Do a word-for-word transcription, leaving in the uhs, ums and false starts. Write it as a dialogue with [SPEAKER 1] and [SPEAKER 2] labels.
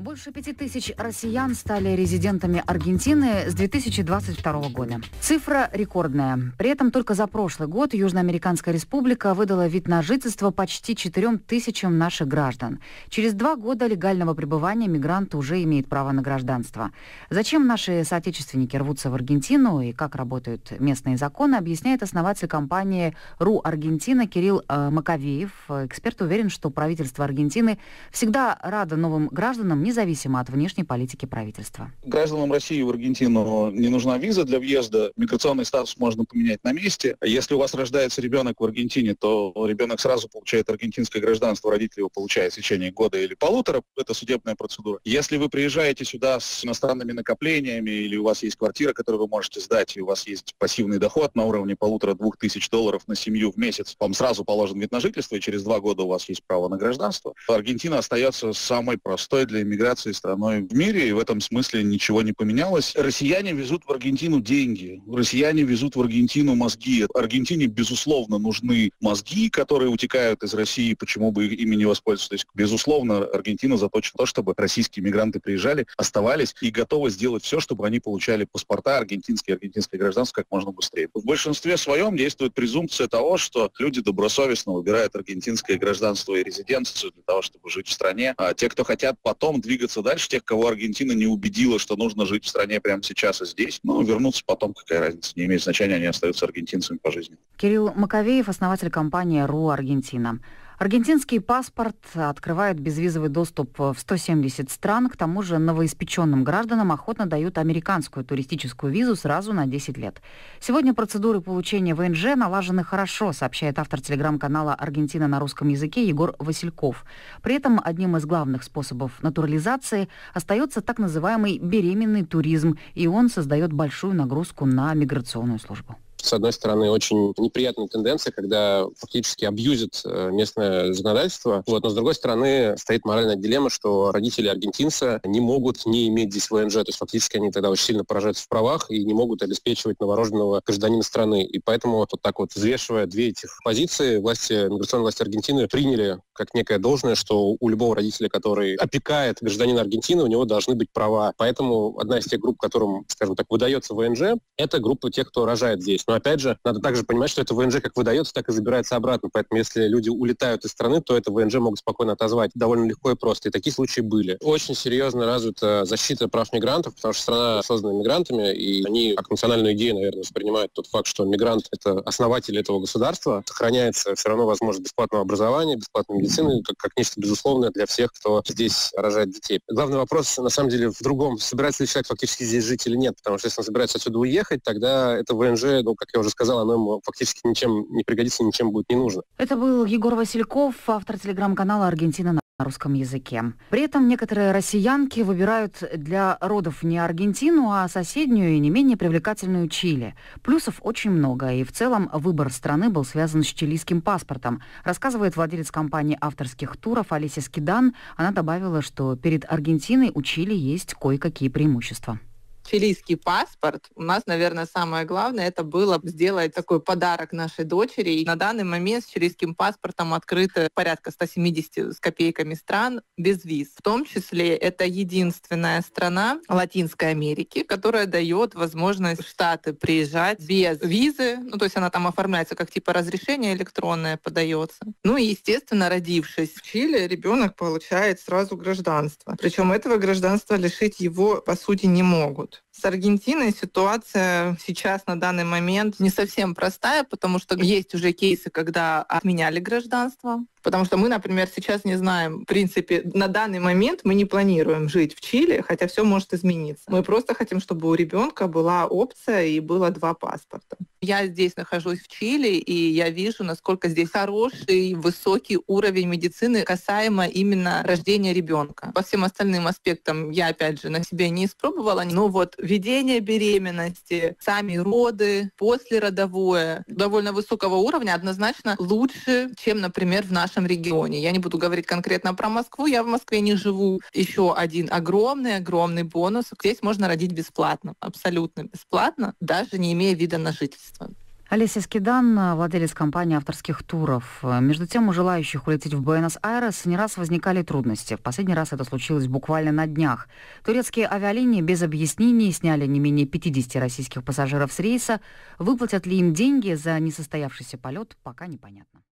[SPEAKER 1] Больше пяти тысяч россиян стали резидентами Аргентины с две тысячи двадцать второго года. Цифра рекордная. При этом только за прошлый год Южноамериканская республика выдала вид на жительство почти четырем тысячам наших граждан. Через два года легального пребывания мигрант уже имеет право на гражданство. Зачем наши соотечественники рвутся в Аргентину и как работают местные законы, объясняет основатель компании РУ Аргентина Кирилл э, Маковеев. Эксперт уверен, что правительство Аргентины всегда радо новым гражданам, независимо от внешней политики правительства.
[SPEAKER 2] Гражданам России в Аргентину не нужна виза для въезда. Миграционный статус можно поменять на месте. Если у вас рождается ребенок в Аргентине, то ребенок сразу получает аргентинское гражданство, родители его получают в течение года или полутора. Это судебная процедура. Если вы приезжаете сюда с иностранными накоплениями или у вас есть квартира, которую вы можете сдать, и у вас есть пассивный доход на уровне полутора-двух тысяч долларов на семью в месяц, вам сразу положен вид на жительство, и через два года у вас есть право на гражданство. Аргентина остается самой простой для иммиграции страной в мире, и в этом смысле ничего не поменялось. Россияне везут в Аргентину деньги, россияне везут в Аргентину мозги. Аргентине, безусловно, нужны мозги, которые утекают из России, почему бы ими не воспользоваться. То есть, безусловно, Аргентина заточена на то, чтобы российские мигранты приезжали, оставались и готовы сделать все, чтобы они получали паспорта аргентинские, аргентинское гражданство как можно быстрее. В большинстве своем действует презумпция того, что люди добросовестно выбирают аргентинское гражданство и резиденцию для того, чтобы жить в стране. А те, кто хотят потом двигаться дальше, тех, кого Аргентина не убедила, что нужно жить в стране прямо сейчас и здесь, ну, вернуться потом, какая разница, не имеет значения, они остаются аргентинцами по жизни.
[SPEAKER 1] Кирилл Маковеев, основатель компании РУ Аргентина. Аргентинский паспорт открывает безвизовый доступ в сто семьдесят стран. К тому же новоиспеченным гражданам охотно дают американскую туристическую визу сразу на десять лет. Сегодня процедуры получения ВНЖ налажены хорошо, сообщает автор телеграм-канала «Аргентина» на русском языке Егор Васильков. При этом одним из главных способов натурализации остается так называемый беременный туризм, и он создает большую нагрузку на миграционную службу.
[SPEAKER 3] С одной стороны, очень неприятная тенденция, когда фактически абьюзит местное законодательство. Вот. Но с другой стороны, стоит моральная дилемма, что родители аргентинца не могут не иметь здесь ВНЖ. То есть фактически они тогда очень сильно поражаются в правах и не могут обеспечивать новорожденного гражданина страны. И поэтому вот, вот так вот, взвешивая две этих позиции, власти, миграционные власти Аргентины приняли как некое должное, что у любого родителя, который опекает гражданина Аргентины, у него должны быть права. Поэтому одна из тех групп, которым, скажем так, выдается ВНЖ, это группа тех, кто рожает здесь. Но опять же, надо также понимать, что это ВНЖ как выдается, так и забирается обратно. Поэтому если люди улетают из страны, то это ВНЖ могут спокойно отозвать довольно легко и просто. И такие случаи были. Очень серьезно развита защита прав мигрантов, потому что страна создана мигрантами, и они как национальную идею, наверное, воспринимают тот факт, что мигрант — это основатель этого государства. Сохраняется все равно возможность бесплатного образования, бесплатной медицины, как, как нечто безусловное для всех, кто здесь рожает детей. Главный вопрос, на самом деле, в другом. Собирается ли человек фактически здесь жить или нет? Потому что если он собирается отсюда уехать, тогда это ВНЖ, ну, как я уже сказал, оно ему фактически ничем не пригодится, ничем будет не нужно.
[SPEAKER 1] Это был Егор Васильков, автор телеграм-канала «Аргентина» на русском языке. При этом некоторые россиянки выбирают для родов не Аргентину, а соседнюю и не менее привлекательную Чили. Плюсов очень много, и в целом выбор страны был связан с чилийским паспортом, рассказывает владелец компании авторских туров Олеся Скидан. Она добавила, что перед Аргентиной у Чили есть кое-какие преимущества.
[SPEAKER 4] Чилийский паспорт. У нас, наверное, самое главное, это было сделать такой подарок нашей дочери. И на данный момент с чилийским паспортом открыто порядка ста семидесяти с копейками стран без виз. В том числе это единственная страна Латинской Америки, которая дает возможность в Штаты приезжать без визы. Ну, то есть она там оформляется как типа разрешение электронное подается. Ну и, естественно, родившись в Чили, ребенок получает сразу гражданство. Причем этого гражданства лишить его, по сути, не могут. С Аргентиной ситуация сейчас на данный момент не совсем простая, потому что есть уже кейсы, когда отменяли гражданство. Потому что мы, например, сейчас не знаем, в принципе, на данный момент мы не планируем жить в Чили, хотя все может измениться. Мы просто хотим, чтобы у ребенка была опция и было два паспорта. Я здесь нахожусь в Чили, и я вижу, насколько здесь хороший, высокий уровень медицины касаемо именно рождения ребенка. По всем остальным аспектам я, опять же, на себе не испробовала, но вот ведение беременности, сами роды, послеродовое, довольно высокого уровня, однозначно лучше, чем, например, в нашем регионе. Я не буду говорить конкретно про Москву, я в Москве не живу. Еще один огромный-огромный бонус. Здесь можно родить бесплатно, абсолютно бесплатно, даже не имея вида на жительство.
[SPEAKER 1] Олеся Скидан, владелец компании авторских туров. Между тем, у желающих улететь в Буэнос-Айрес не раз возникали трудности. В последний раз это случилось буквально на днях. Турецкие авиалинии без объяснений сняли не менее пятидесяти российских пассажиров с рейса. Выплатят ли им деньги за несостоявшийся полет, пока непонятно.